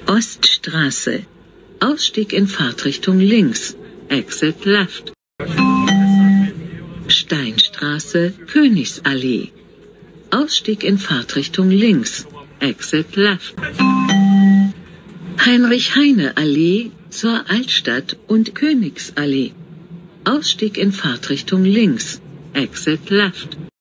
Oststraße. Ausstieg in Fahrtrichtung links. Exit left. Steinstraße, Königsallee. Ausstieg in Fahrtrichtung links. Exit left. Heinrich-Heine-Allee zur Altstadt und Königsallee. Ausstieg in Fahrtrichtung links. Exit left.